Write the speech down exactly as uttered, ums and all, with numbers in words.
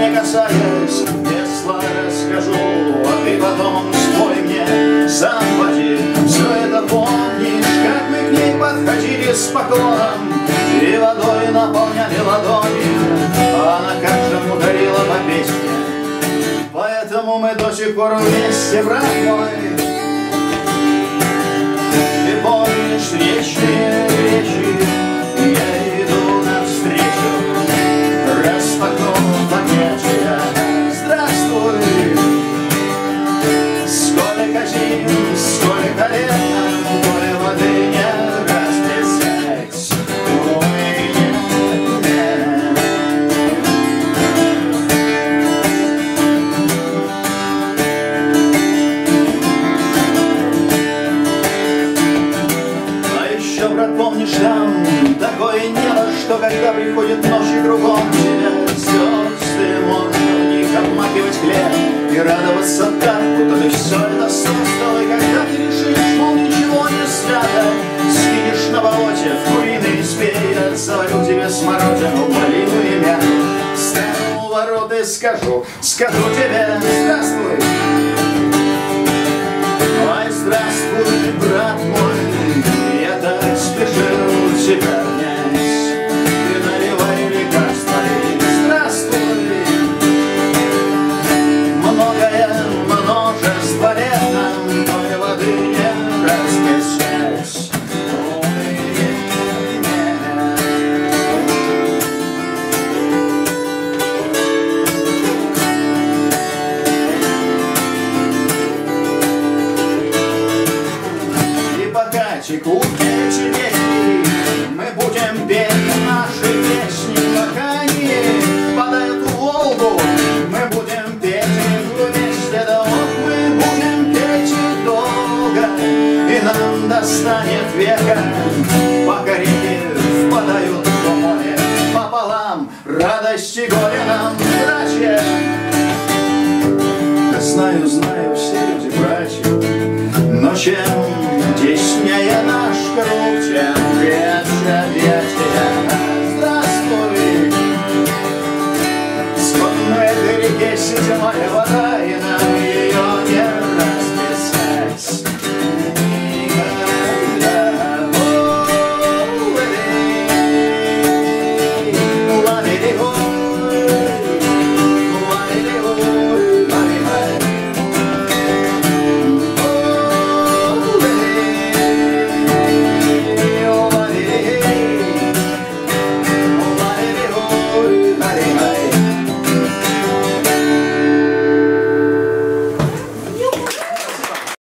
не касаясь, весело расскажу, а ты потом спой мне сам поди. Все это помнишь, как мы к ней подходили с поклоном и водой наполняли ладони, а она каждому дарила по песне. Поэтому мы до сих пор вместе, брат мой. Ты помнишь речи, речи, я иду навстречу, распахнув объятия. Здравствуй! Сколько зим, сколько лет, твоей воды не расплескать. Ой, нет, нет. А еще, брат, помнишь, там такое небо, что когда приходит ночь и кругом тебя звезды, можно в них обмакивать хлеб и радоваться так, будто ты все это создал. И когда ты решишь, мол, ничего не свято, скинешь на болоте в куриной избе, я заварю тебе смородину, малину и мяту. Стану у ворот и скажу, скажу тебе: здравствуй! Ой, здравствуй, брат мой, я так спешил тебя обнять. Ты наливай лекарства и здравствуй! Многое множество лет нам той воды не расплескать. Ой, нет, нет. И пока текут эти реки, мы будем петь наши песни. Пока они падают в Волгу, мы будем петь их вместе. Да вот мы будем петь их долго, и нам достанет века, пока реки впадают в море пополам. Радость и горе нам, братья. Я знаю, знаю, все люди братья, но чем теснее наш круг, тем крепче объятия. Здравствуй! Сколько на этой реке седьмая вода, и